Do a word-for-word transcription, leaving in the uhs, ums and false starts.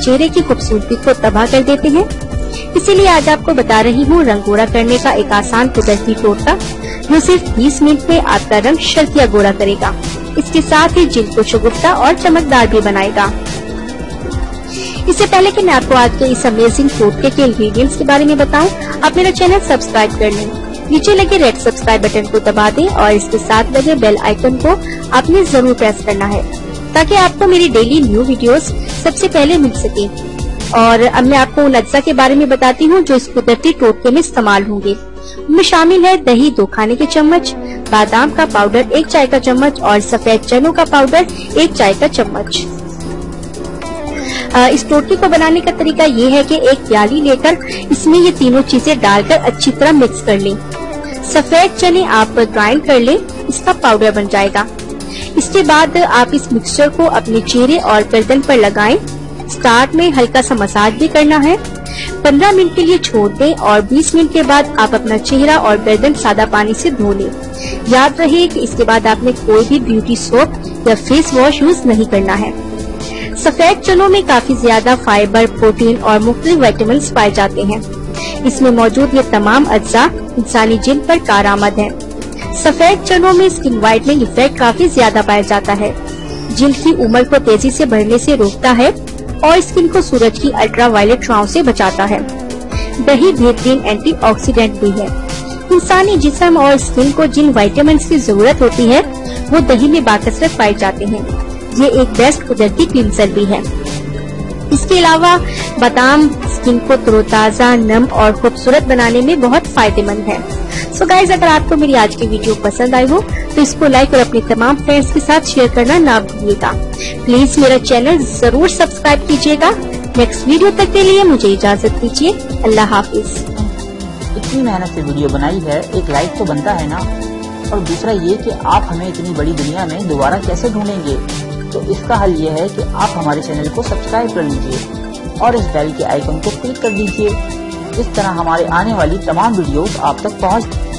चेहरे की खूबसूरती को तबाह कर देते हैं। इसीलिए आज आपको बता रही हूँ रंग गोरा करने का एक आसान कुदरती टोटका जो सिर्फ बीस मिनट में आपका रंग शर्तिया गोरा करेगा। इसके साथ ही जिल्द को शगुफ्ता और चमकदार भी बनाएगा। इससे पहले कि मैं आपको आज के इस अमेजिंग टोटके के इंग्रेडिएंट्स के बारे में बताऊं, आप मेरा चैनल सब्सक्राइब कर लें। नीचे लगे रेड सब्सक्राइब बटन को दबा दें और इसके साथ लगे बेल आइकन को आपने जरूर प्रेस करना है ताकि आपको मेरी डेली न्यू वीडियोस सबसे पहले मिल सके। और अब मैं आपको उन अज्जा के बारे में बताती हूँ जो इस कुदरती टोटके में इस्तेमाल होंगे। उनमें शामिल है दही दो खाने के चम्मच, बादाम का पाउडर एक चाय का चम्मच और सफेद चनों का पाउडर एक चाय का चम्मच। इस टोटके को बनाने का तरीका ये है कि एक प्याली लेकर इसमें ये तीनों चीजें डालकर अच्छी तरह मिक्स कर लें। सफेद चने आप ग्राइंड कर लें, इसका पाउडर बन जाएगा। इसके बाद आप इस मिक्सचर को अपने चेहरे और गर्दन पर लगाएं। स्टार्ट में हल्का सा मसाज भी करना है। पंद्रह मिनट के लिए छोड़ दें और बीस मिनट के बाद आप अपना चेहरा और गर्दन सादा पानी से धो लें। याद रहे कि इसके बाद आपने कोई भी ब्यूटी सोप या फेस वॉश यूज नहीं करना है। सफेद चनों में काफी ज्यादा फाइबर, प्रोटीन और मुख्तलिफ विटामिन पाए जाते हैं। इसमें मौजूद ये तमाम अज्जा इंसानी जिल्द पर कारआमद हैं। सफेद चनों में स्किन वाइटनिंग इफेक्ट काफी ज्यादा पाया जाता है। जिल्द की उम्र को तेजी से बढ़ने से रोकता है और स्किन को सूरज की अल्ट्रावायलेट राहों से बचाता है। दही बेहतरीन एंटीऑक्सीडेंट भी है। इंसानी जिस्म और स्किन को जिन विटामिन की जरूरत होती है वो दही में बाकसरत पाए जाते हैं। ये एक बेस्ट कुदरती क्लींसर भी है। इसके अलावा बादाम स्किन को तरोताजा, नम और खूबसूरत बनाने में बहुत फायदेमंद है। सो गाइज, अगर आपको मेरी आज की वीडियो पसंद आई हो तो इसको लाइक और अपने तमाम फ्रेंड्स के साथ शेयर करना ना भूलिएगा। प्लीज मेरा चैनल जरूर सब्सक्राइब कीजिएगा। नेक्स्ट वीडियो तक के लिए मुझे इजाजत दीजिए। अल्लाह हाफिज। इतनी मेहनत से वीडियो बनाई है, एक लाइक तो बनता है ना। और दूसरा ये कि आप हमें इतनी बड़ी दुनिया में दोबारा कैसे ढूंढेंगे, तो इसका हल ये है कि आप हमारे चैनल को सब्सक्राइब कर लीजिए और इस बेल के आइकन को क्लिक कर दीजिए। इस तरह हमारे आने वाली तमाम वीडियोस आप तक पहुंच